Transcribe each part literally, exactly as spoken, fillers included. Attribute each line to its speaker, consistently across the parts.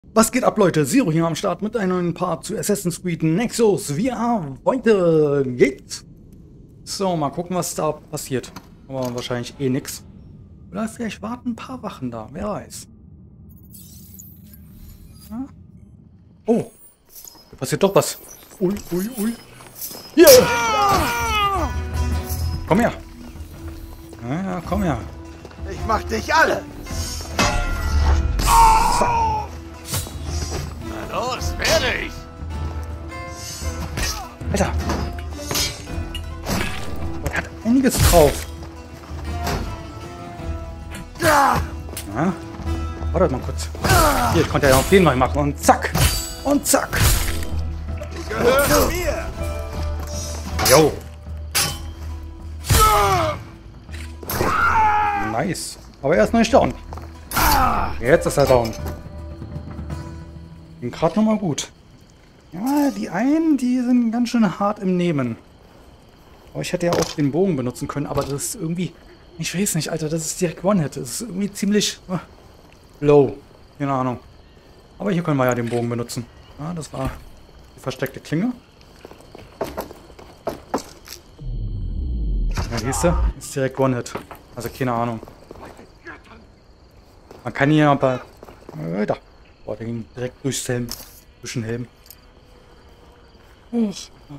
Speaker 1: Was geht ab, Leute? Zero hier am Start mit einem neuen Part zu Assassin's Creed Nexus. Wir weiter geht's. So, mal gucken, was da passiert. Aber wahrscheinlich eh nix. Oder vielleicht warten ein paar Wachen da, wer weiß. Ja? Oh, da passiert doch was. Ui, ui, ui. Hier! Komm her. Ja, ja, komm her.
Speaker 2: Ich mach dich alle!
Speaker 1: So.
Speaker 2: Na los, werde ich!
Speaker 1: Alter! Er hat einiges drauf. Ja. Warte mal kurz. Hier, ich konnte ja auch den mal machen. Und zack! Und zack!
Speaker 2: Die gehören mir!
Speaker 1: Jo! Nice. Aber er ist noch nicht down. Jetzt ist er down. Ging gerade nochmal gut. Ja, die einen, die sind ganz schön hart im Nehmen. Aber ich hätte ja auch den Bogen benutzen können, aber das ist irgendwie... Ich weiß nicht, Alter, das ist direkt One-Hit. Das ist irgendwie ziemlich uh, low. Keine Ahnung. Aber hier können wir ja den Bogen benutzen. Ja, das war die versteckte Klinge. Ja, siehst du? Ist direkt One-Hit. Also keine Ahnung. Man kann hier aber... Äh, da. Boah, der ging direkt durchs Helm. Durch den Helm. Oh.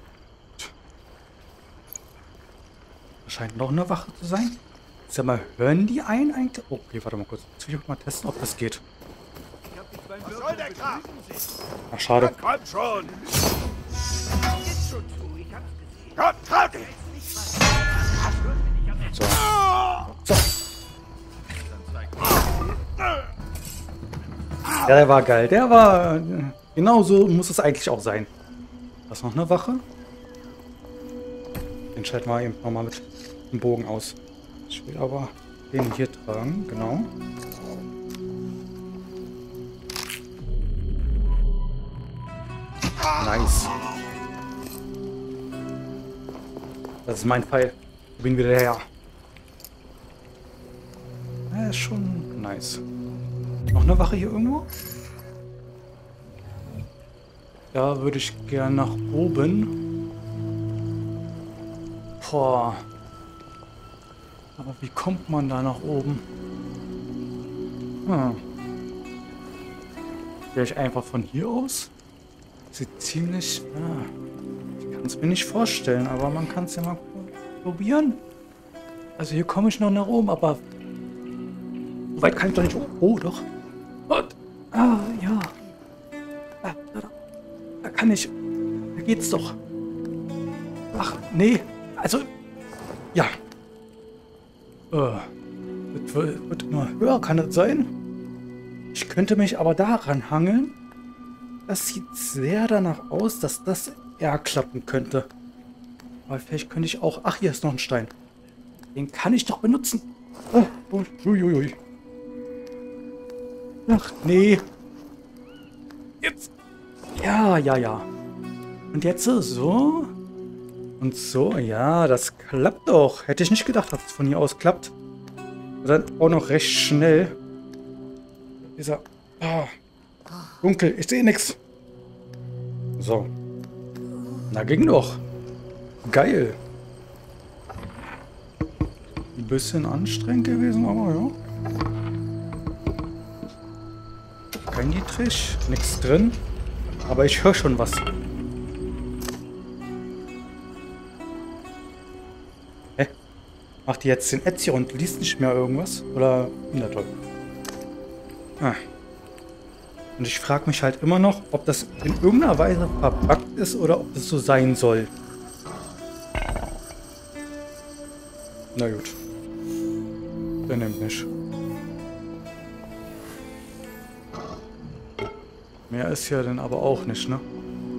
Speaker 1: Da scheint noch eine Wache zu sein. Sag mal, hören die einen eigentlich? Oh, okay, warte mal kurz. Jetzt will ich mal testen, ob das geht.
Speaker 2: Was soll der Kram?
Speaker 1: Ach, schade.
Speaker 2: Komm schon! Komm, trau dich!
Speaker 1: So. So. Ja, der war geil. Der war... Genau so muss es eigentlich auch sein. Da ist noch eine Wache. Den schalten wir eben nochmal mit dem Bogen aus. Ich will aber den hier tragen. Genau. Nice. Das ist mein Pfeil. Ich bin wieder her. Ja, ist schon nice. Noch eine Wache hier irgendwo? Da würde ich gern nach oben. Boah. Aber wie kommt man da nach oben? Hm. Vielleicht einfach von hier aus? Sieht ziemlich... Ah, ich kann es mir nicht vorstellen, aber man kann es ja mal probieren. Also hier komme ich noch nach oben, aber... So weit kann ich doch nicht... Oh, oh doch. Und, ah, ja. Ah, da, da. Da kann ich... Da geht's doch. Ach, nee. Also... Ja. Äh, das wird, wird immer höher, kann das sein? Ich könnte mich aber daran hangeln. Das sieht sehr danach aus, dass das eher klappen könnte. Aber vielleicht könnte ich auch... Ach, hier ist noch ein Stein. Den kann ich doch benutzen. Oh, uiuiui. Ach, nee. Jetzt. Ja, ja, ja. Und jetzt so. Und so, ja, das klappt doch. Hätte ich nicht gedacht, dass es von hier aus klappt. Und dann auch noch recht schnell. Dieser... Ah, dunkel, ich sehe nichts. So. Na, ging doch. Geil. Ein bisschen anstrengend gewesen, aber ja. Kein Dietrich, nichts drin. Aber ich höre schon was. Hä? Macht die jetzt den Etsy und liest nicht mehr irgendwas? Oder? Na toll. Ah. Und ich frage mich halt immer noch, ob das in irgendeiner Weise verpackt ist oder ob das so sein soll. Na gut. Der nimmt nicht. Mehr ist ja dann aber auch nicht, ne?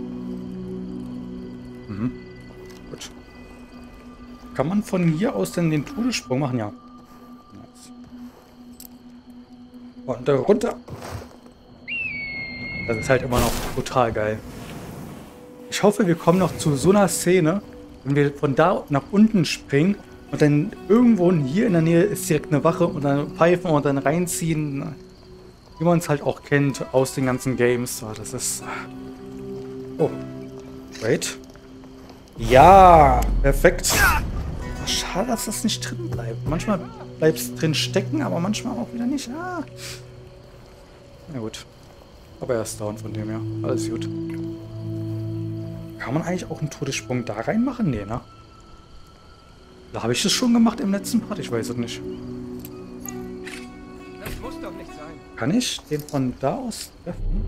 Speaker 1: Mhm. Gut. Kann man von hier aus denn den Todessprung machen? Ja. Nice. Und da runter. Das ist halt immer noch total geil. Ich hoffe, wir kommen noch zu so einer Szene, wenn wir von da nach unten springen und dann irgendwo hier in der Nähe ist direkt eine Wache und dann pfeifen und dann reinziehen. wie man es halt auch kennt aus den ganzen Games. So, das ist... Oh. Wait. Ja, perfekt. Ach, schade, dass das nicht drin bleibt. Manchmal bleibt es drin stecken, aber manchmal auch wieder nicht. Ah. Na gut. Aber er ist down von dem her. Alles gut. Kann man eigentlich auch einen Todessprung da reinmachen? Nee, ne? Da habe ich das schon gemacht im letzten Part. Ich weiß es nicht.
Speaker 3: Das muss doch nicht sein.
Speaker 1: Kann ich den von da aus treffen?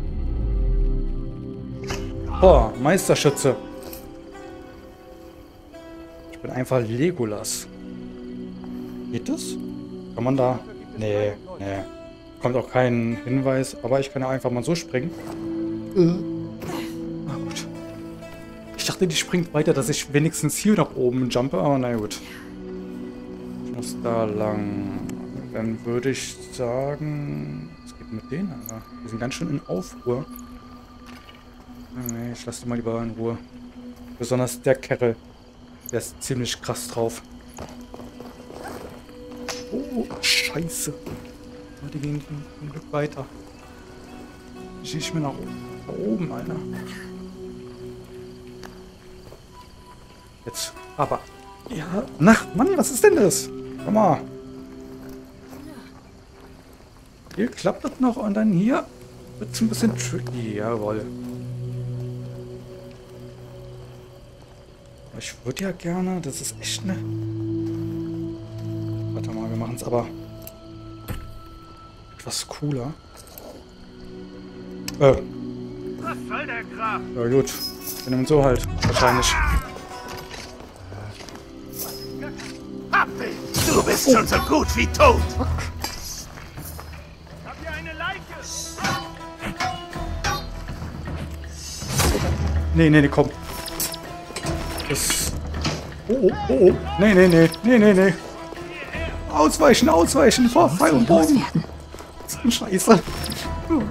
Speaker 1: Boah, Meisterschütze. Ich bin einfach Legolas. Geht das? Kann man da... Nee, nee. Kommt auch kein Hinweis. Aber ich kann ja einfach mal so springen. Na gut. Ich dachte, die springt weiter, dass ich wenigstens hier nach oben jumpe. Aber na gut. Ich muss da lang. Dann würde ich sagen... Was geht mit denen? Alter? Die sind ganz schön in Aufruhr. Nee, ich lasse die mal lieber in Ruhe. Besonders der Kerl. Der ist ziemlich krass drauf. Oh, scheiße. Die gehen ein Glück weiter. Ich schieße mir nach oben. Da oben, Alter. Jetzt, aber. Ja, Nacht, Mann, was ist denn das? Komm mal. Hier klappt das noch und dann hier wird es ein bisschen tricky. Jawohl. Ich würde ja gerne, das ist echt eine... Warte mal, wir machen es aber etwas cooler. Äh.
Speaker 2: Was soll der Krach?
Speaker 1: Ja gut, wir nehmen so halt, wahrscheinlich.
Speaker 2: Hab dich! Du bist oh. schon so gut wie tot!
Speaker 1: Fuck.
Speaker 2: Ich hab hier eine Leiche!
Speaker 1: Nee, nee, nee, komm. Das... Oh, oh, oh, oh. Nee, nee, nee, nee, nee, nee. Ausweichen, ausweichen, vor Pfeil und Bogen. Das ist eine Scheiße. Oh.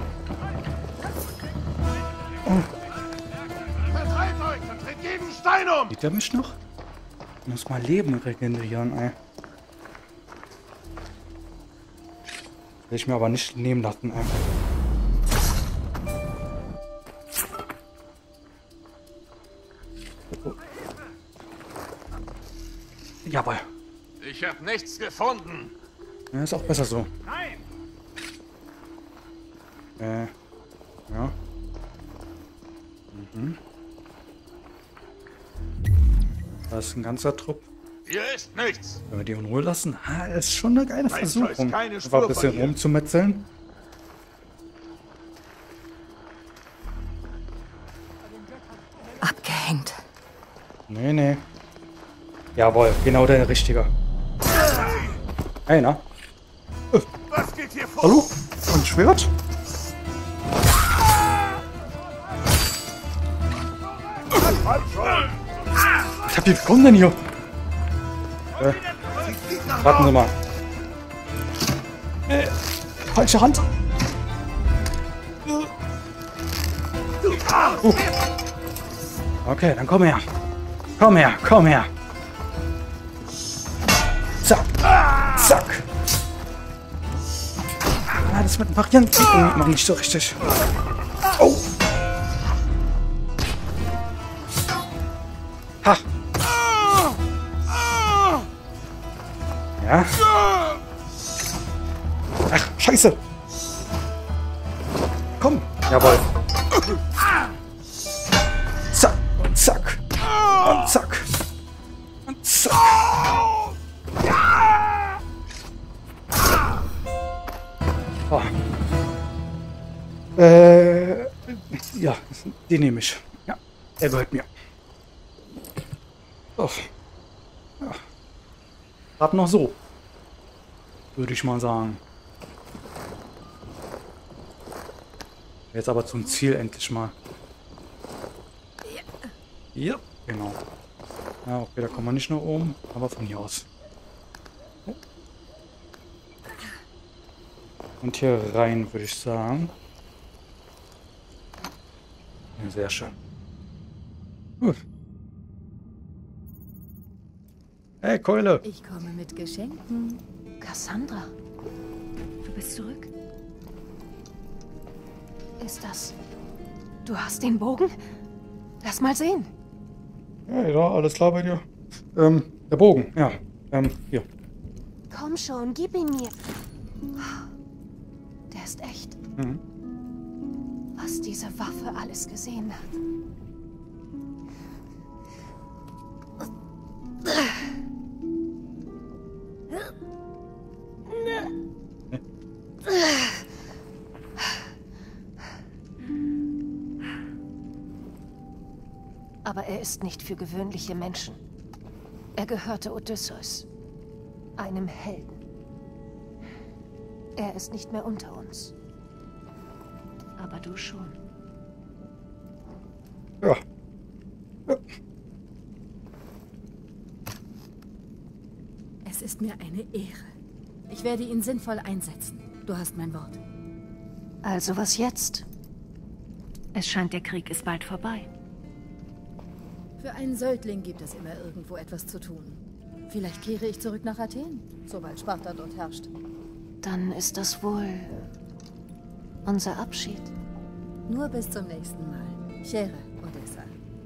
Speaker 2: Verteilt euch und dreht jeden Stein um!
Speaker 1: Sieht der mich noch? Ich muss mal Leben regenerieren, ey. Will ich mir aber nicht nehmen lassen, ey. Jawohl.
Speaker 2: Ich hab nichts gefunden.
Speaker 1: Ja, ist auch besser so.
Speaker 2: Nein!
Speaker 1: Äh, ja. Mhm. Da ist ein ganzer Trupp.
Speaker 2: Hier ist nichts.
Speaker 1: Wenn wir die in Ruhe lassen, ha, ist schon eine geile
Speaker 2: Weiß,
Speaker 1: Versuchung.
Speaker 2: weiß keine
Speaker 1: Einfach
Speaker 2: Spur
Speaker 1: ein bisschen
Speaker 2: von ihr.
Speaker 1: rumzumetzeln.
Speaker 4: Abgehängt.
Speaker 1: Nee, nee. Jawohl, genau der Richtige. Hey, na?
Speaker 2: Was geht hier vor?
Speaker 1: Hallo? Ein Schwert? Ich hab die bekommen denn hier? Äh, warten Sie mal. Äh, falsche Hand. Uh. Okay, dann komm her. Komm her, komm her. Zack. Zack. Ah, das mit den Varianten noch nicht so richtig. Oh. Ha. Ja. Ach, scheiße. Komm. Jawohl. Zack. Und zack. Und zack. Und zack. Oh. Äh, ja, den nehme ich. Ja, er gehört mir. Oh. Ja. Gerade noch so. Würde ich mal sagen. Jetzt aber zum Ziel endlich mal. Ja, genau. Ja, okay, da kommen wir nicht nach oben, aber von hier aus. Oh. Und hier rein, würde ich sagen. Ja, sehr schön. Gut. Hey, Keule.
Speaker 4: Ich komme mit Geschenken. Cassandra, du bist zurück.
Speaker 3: Ist das... Du hast den Bogen? Lass mal sehen.
Speaker 1: Ja, ja, alles klar bei dir. Ähm, der Bogen, ja. Ähm, hier.
Speaker 3: Komm schon, gib ihn mir. Der ist echt.
Speaker 1: Mhm.
Speaker 3: Was diese Waffe alles gesehen hat. Aber er ist nicht für gewöhnliche Menschen. Er gehörte Odysseus, einem Helden. Er ist nicht mehr unter uns. Aber du schon.
Speaker 1: Ja. Ja.
Speaker 4: Es ist mir eine Ehre. Ich werde ihn sinnvoll einsetzen. Du hast mein Wort.
Speaker 3: Also was jetzt? Es scheint, der Krieg ist bald vorbei.
Speaker 4: Für einen Söldling gibt es immer irgendwo etwas zu tun. Vielleicht kehre ich zurück nach Athen, sobald Sparta dort herrscht.
Speaker 3: Dann ist das wohl unser Abschied.
Speaker 4: Nur bis zum nächsten Mal. Chere, Odessa.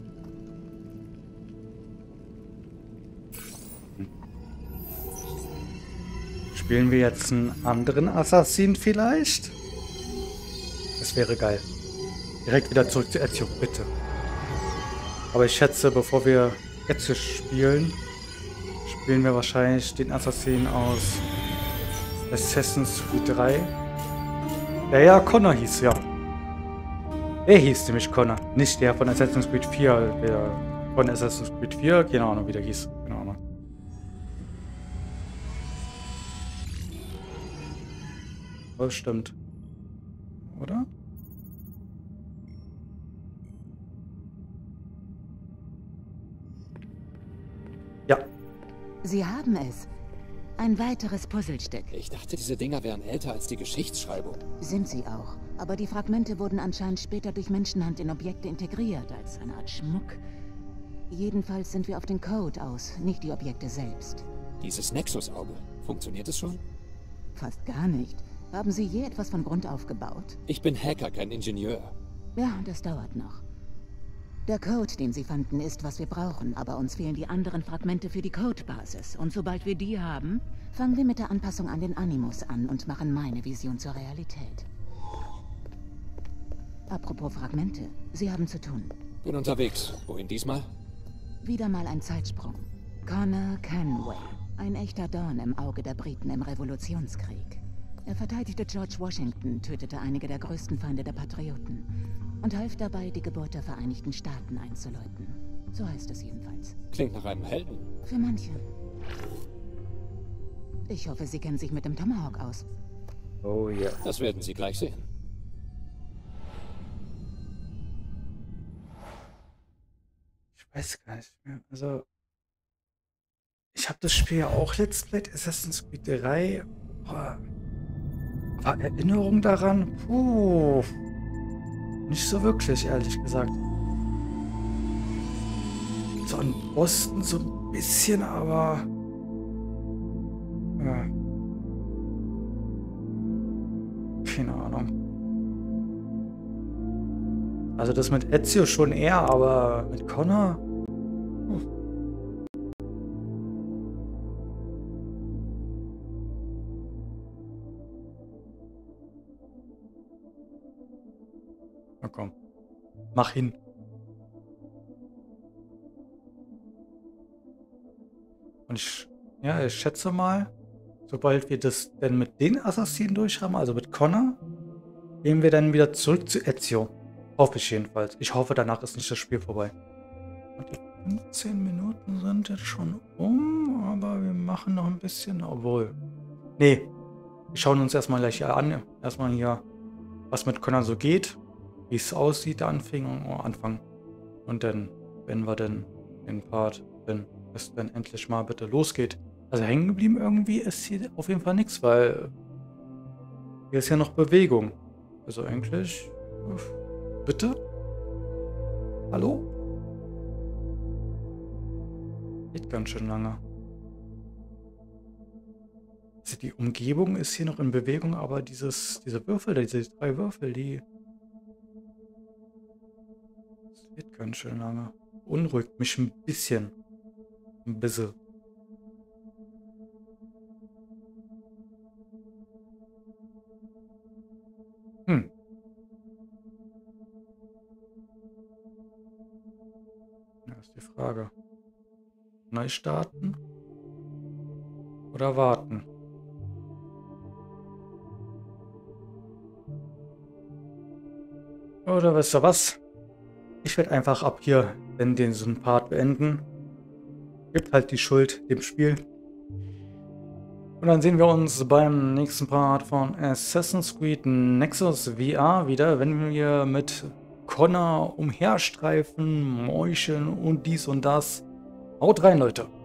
Speaker 1: Spielen wir jetzt einen anderen Assassin vielleicht? Das wäre geil. Direkt wieder zurück zu Ezio, bitte. Aber ich schätze, bevor wir Ezio spielen, spielen wir wahrscheinlich den Assassin aus Assassin's Creed drei. Der ja Connor hieß, ja. Er hieß nämlich Connor, nicht der von Assassin's Creed vier. Der von Assassin's Creed vier, keine Ahnung, wie der hieß. Keine Ahnung. Das stimmt. Oder? Ja.
Speaker 5: Sie haben es. Ein weiteres Puzzlestück.
Speaker 6: Ich dachte, diese Dinger wären älter als die Geschichtsschreibung.
Speaker 5: Sind sie auch. Aber die Fragmente wurden anscheinend später durch Menschenhand in Objekte integriert, als eine Art Schmuck. Jedenfalls sind wir auf den Code aus, nicht die Objekte selbst.
Speaker 6: Dieses Nexus-Auge, funktioniert es schon?
Speaker 5: Fast gar nicht. Haben Sie je etwas von Grund auf gebaut?
Speaker 6: Ich bin Hacker, kein Ingenieur.
Speaker 5: Ja, das dauert noch. Der Code, den Sie fanden, ist, was wir brauchen, aber uns fehlen die anderen Fragmente für die Codebasis. Und sobald wir die haben, fangen wir mit der Anpassung an den Animus an und machen meine Vision zur Realität. Apropos Fragmente, Sie haben zu tun.
Speaker 6: Bin unterwegs. Wohin diesmal?
Speaker 5: Wieder mal ein Zeitsprung. Connor Kenway, ein echter Dorn im Auge der Briten im Revolutionskrieg. Er verteidigte George Washington, tötete einige der größten Feinde der Patrioten und half dabei, die Geburt der Vereinigten Staaten einzuläuten. So heißt es jedenfalls.
Speaker 6: Klingt nach einem Helden.
Speaker 5: Für manche. Ich hoffe, Sie kennen sich mit dem Tomahawk aus.
Speaker 1: Oh ja.
Speaker 6: Das werden Sie gleich sehen.
Speaker 1: Ich weiß gar nicht mehr. Also, ich habe das Spiel ja auch Let's Play Assassin's Creed drei. Boah. Aber Erinnerung daran? Puh. Nicht so wirklich, ehrlich gesagt. So an Boston so ein bisschen, aber... Ja. Keine Ahnung. Also das mit Ezio schon eher, aber mit Connor... Uh. Na komm. Mach hin. Und ich, ja, ich schätze mal, sobald wir das denn mit den Assassinen durch haben, also mit Connor, gehen wir dann wieder zurück zu Ezio. Hoffe ich jedenfalls. Ich hoffe, danach ist nicht das Spiel vorbei. Und die fünfzehn Minuten sind jetzt schon um, aber wir machen noch ein bisschen, obwohl. Nee, wir schauen uns erstmal gleich hier an. Erstmal hier, was mit Connor so geht, wie es aussieht, der Anfang, Anfang. Und dann, wenn wir dann den Part, wenn es dann endlich mal bitte losgeht. Also hängen geblieben irgendwie ist hier auf jeden Fall nichts, weil hier ist ja noch Bewegung. Also eigentlich, bitte? Hallo? Geht ganz schön lange. Also die Umgebung ist hier noch in Bewegung, aber dieses, diese Würfel, diese drei Würfel, die Geht ganz schön lange. Unruhigt mich ein bisschen. Ein bisschen. Hm. Ja, ist die Frage. Neu starten? Oder warten? Oder weißt du was? Ich werde einfach ab hier in diesen Part beenden. Gibt halt die Schuld dem Spiel. Und dann sehen wir uns beim nächsten Part von Assassin's Creed Nexus V R wieder, wenn wir mit Connor umherstreifen, Mäuschen und dies und das. Haut rein, Leute!